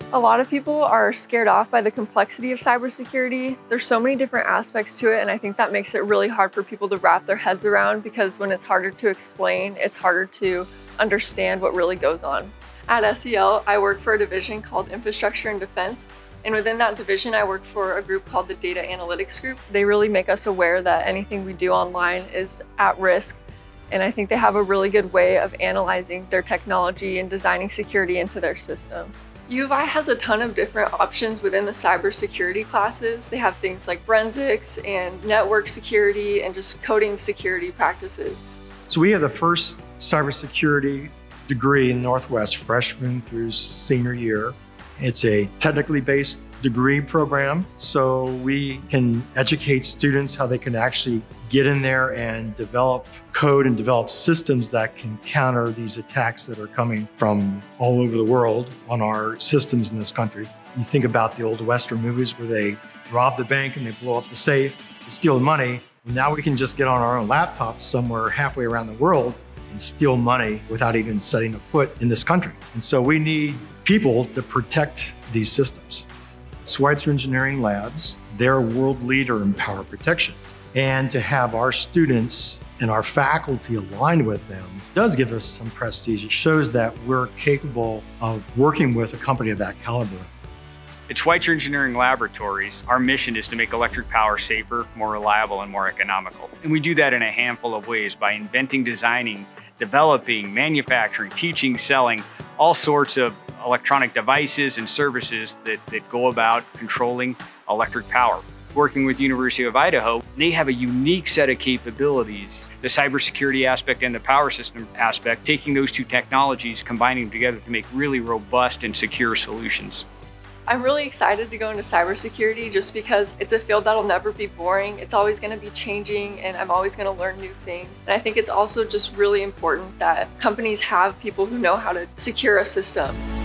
A lot of people are scared off by the complexity of cybersecurity. There's so many different aspects to it, and I think that makes it really hard for people to wrap their heads around, because when it's harder to explain, it's harder to understand what really goes on. At SEL, I work for a division called Infrastructure and Defense, and within that division, I work for a group called the Data Analytics Group. They really make us aware that anything we do online is at risk, and I think they have a really good way of analyzing their technology and designing security into their systems. U of I has a ton of different options within the cybersecurity classes. They have things like forensics and network security and just coding security practices. So we have the first cybersecurity degree in Northwest, freshman through senior year. It's a technically based degree program, so we can educate students how they can actually get in there and develop code and develop systems that can counter these attacks that are coming from all over the world on our systems in this country. You think about the old Western movies where they rob the bank and they blow up the safe to steal the money. Now we can just get on our own laptops somewhere halfway around the world and steal money without even setting a foot in this country. And so we need people to protect these systems. Schweitzer Engineering Labs, they're a world leader in power protection. And to have our students and our faculty aligned with them does give us some prestige. It shows that we're capable of working with a company of that caliber. At Schweitzer Engineering Laboratories, our mission is to make electric power safer, more reliable, and more economical. And we do that in a handful of ways: by inventing, designing, developing, manufacturing, teaching, selling all sorts of electronic devices and services that go about controlling electric power. Working with University of Idaho, they have a unique set of capabilities, the cybersecurity aspect and the power system aspect, taking those two technologies, combining them together to make really robust and secure solutions. I'm really excited to go into cybersecurity just because it's a field that'll never be boring. It's always going to be changing, and I'm always going to learn new things. And I think it's also just really important that companies have people who know how to secure a system.